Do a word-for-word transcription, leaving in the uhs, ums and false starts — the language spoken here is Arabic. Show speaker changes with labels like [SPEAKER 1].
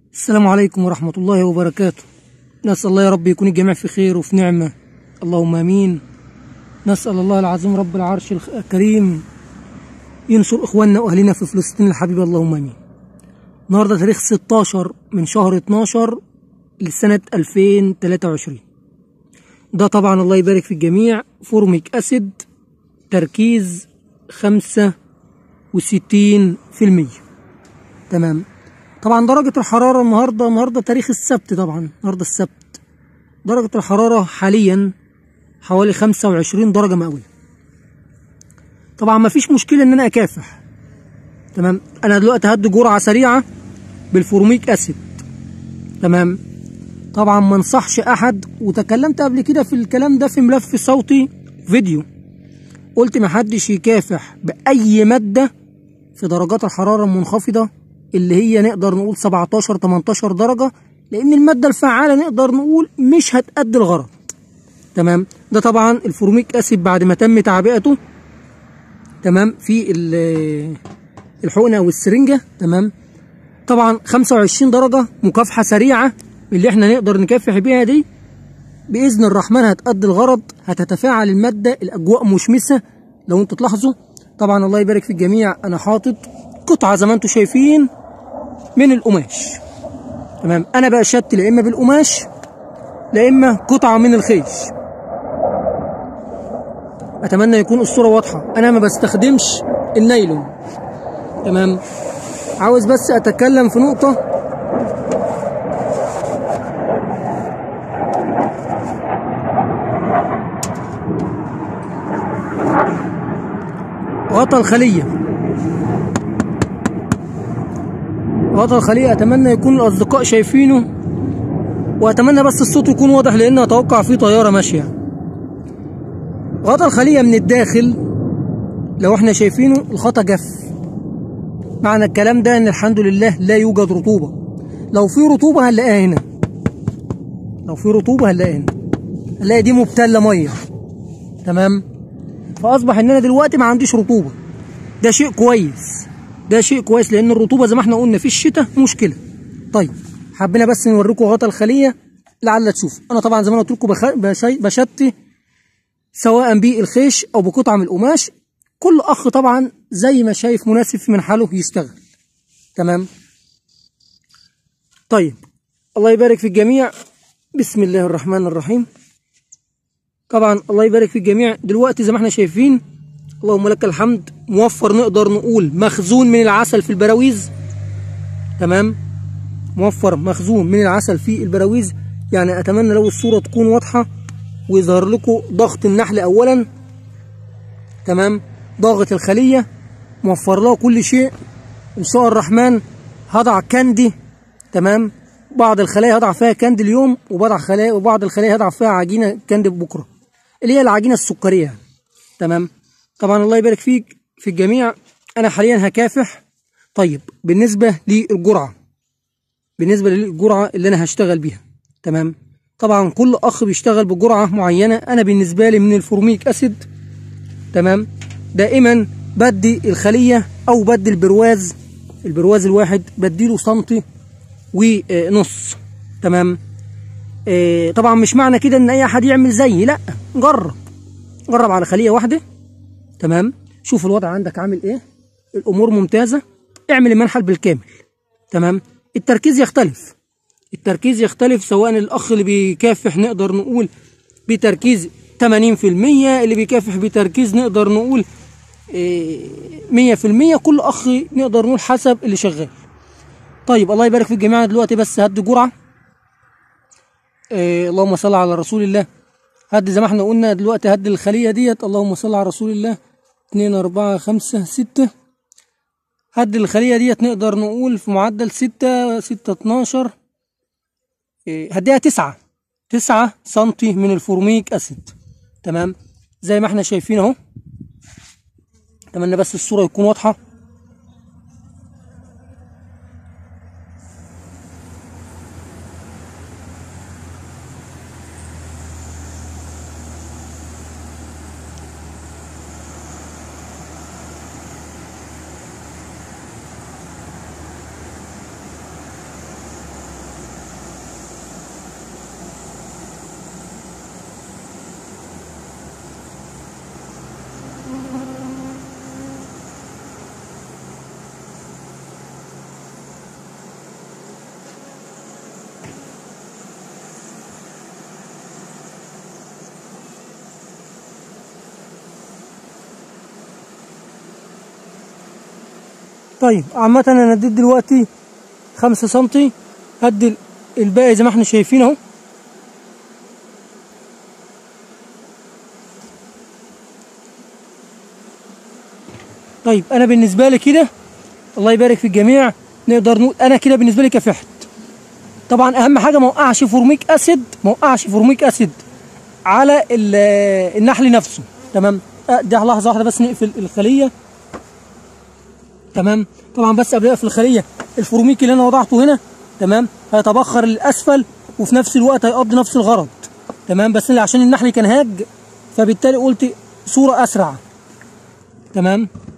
[SPEAKER 1] السلام عليكم ورحمة الله وبركاته. نسأل الله يا رب يكون الجميع في خير وفي نعمة، اللهم آمين. نسأل الله العظيم رب العرش الكريم ينصر إخواننا وأهلنا في فلسطين الحبيبة، اللهم آمين. النهارده تاريخ ستاشر من شهر اتناشر لسنة ألفين وتلاتة وعشرين. ده طبعا الله يبارك في الجميع فورميك أسيد تركيز خمسة وستين في المية. تمام. طبعا درجة الحرارة النهارده النهارده تاريخ السبت، طبعا النهارده السبت درجة الحرارة حاليا حوالي خمسة وعشرين درجة مئوية. طبعا مفيش مشكلة ان انا اكافح. تمام. انا دلوقتي هدي جرعة سريعة بالفورميك اسيد. تمام. طبعا ما انصحش احد، وتكلمت قبل كده في الكلام ده في ملف صوتي فيديو، قلت ما حدش يكافح باي مادة في درجات الحرارة المنخفضة اللي هي نقدر نقول سبعتاشر تمنتاشر درجة، لان المادة الفعالة نقدر نقول مش هتأدي الغرض. تمام. ده طبعا الفورميك اسيد بعد ما تم تعبئته تمام في الحقنة او السرنجة. تمام. طبعا خمسة وعشرين درجة مكافحة سريعة اللي احنا نقدر نكافح بيها دي باذن الرحمن هتأدي الغرض، هتتفاعل المادة، الاجواء مشمسة لو انتوا تلاحظوا. طبعا الله يبارك في الجميع انا حاطط قطعة زي ما انتوا شايفين من القماش. تمام. انا بشتي لا اما بالقماش لا اما قطعة من الخيش. اتمنى يكون الصورة واضحة. انا ما بستخدمش النايلون. تمام. عاوز بس اتكلم في نقطة. غطا الخلية غطا الخلية اتمنى يكون الاصدقاء شايفينه، واتمنى بس الصوت يكون واضح لان اتوقع في طيارة ماشية. غطا الخلية من الداخل لو احنا شايفينه الخطا جف. معنى الكلام ده ان الحمد لله لا يوجد رطوبة. لو في رطوبة هنلاقيها هنا، لو في رطوبة هنلاقيها هنا، هنلاقي دي مبتلة مية. تمام. فاصبح ان انا دلوقتي ما عنديش رطوبة. ده شيء كويس، ده شيء كويس لان الرطوبة زي ما احنا قلنا في الشتاء مشكلة. طيب حبينا بس نوريكم غطا الخلية لعل تشوفوا. انا طبعا زي ما انا قلت لكم بشتي سواء بالخيش او بقطعة من القماش. كل اخ طبعا زي ما شايف مناسب من حاله يشتغل. تمام. طيب الله يبارك في الجميع. بسم الله الرحمن الرحيم. طبعا الله يبارك في الجميع. دلوقتي زي ما احنا شايفين اللهم لك الحمد موفر نقدر نقول مخزون من العسل في البراويز. تمام. موفر مخزون من العسل في البراويز. يعني اتمنى لو الصورة تكون واضحة ويظهر لكم ضغط النحل اولا. تمام. ضغط الخلية موفر لها كل شيء ان شاء الرحمن. هضع كاندي. تمام. بعض الخلايا هضع فيها كاندي اليوم، وبعض الخلايا وبعض الخلايا هضع فيها عجينة كاندي بكرة اللي هي العجينة السكرية. تمام. طبعا الله يبارك فيك في الجميع. انا حاليا هكافح. طيب بالنسبة للجرعة بالنسبة للجرعة اللي انا هشتغل بيها. تمام. طبعا كل اخ بيشتغل بجرعة معينة. انا بالنسبة لي من الفورميك اسيد تمام دائما بدي الخلية او بدي البرواز البرواز الواحد بديله سنتي ونص. تمام. آه طبعا مش معنى كده ان اي حد يعمل زيي، لا، جرب جرب على خلية واحدة. تمام. شوف الوضع عندك عامل ايه، الامور ممتازة، اعمل المنحل بالكامل. تمام. التركيز يختلف التركيز يختلف سواء الاخ اللي بيكافح نقدر نقول بتركيز ثمانين في المية، اللي بيكافح بتركيز نقدر نقول مية في المية. كل اخ نقدر نقول حسب اللي شغال. طيب الله يبارك في الجميع. دلوقتي بس هدي جرعة. إيه اللهم صل على رسول الله. هدي زي ما احنا قلنا دلوقتي هدي الخلية ديت اللهم صل على رسول الله اتنين اربعة خمسة ستة. هدي الخلية ديت نقدر نقول في معدل ستة ستة اتناشر. إيه هديها تسعة تسعة سنتي من الفورميك اسيد. تمام. زي ما احنا شايفين اهو. اتمنى بس الصورة يكون واضحة. طيب عامة انا اديت دلوقتي خمسة سنتي، هدي الباقي زي ما احنا شايفين اهو. طيب انا بالنسبة لي كده الله يبارك في الجميع، نقدر نقول انا كده بالنسبة لي كافحت. طبعا اهم حاجة ما وقعش فورميك اسيد، ما وقعش فورميك اسيد على النحل نفسه. تمام. دي لحظة واحدة بس نقفل الخلية. تمام. طبعا بس قبل ما اقفل الخلية، الفورميك اللي انا وضعته هنا تمام هيتبخر للاسفل وفي نفس الوقت هيقضي نفس الغرض. تمام. بس عشان النحل كان هاج فبالتالي قلت صورة اسرع. تمام.